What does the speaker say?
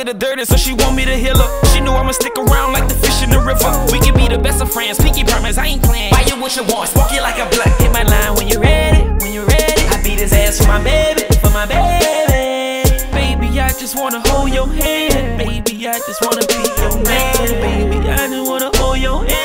the dirty, so she want me to heal her. She knew I'ma stick around like the fish in the river. We can be the best of friends, pinky promise, I ain't playing. Buy you what you want, spark you like a blunt. Hit my line when you're ready, when you're ready. I beat his ass for my baby, for my baby. Baby, I just wanna hold your hand. Baby, I just wanna be your man. Baby, I just wanna hold your hand.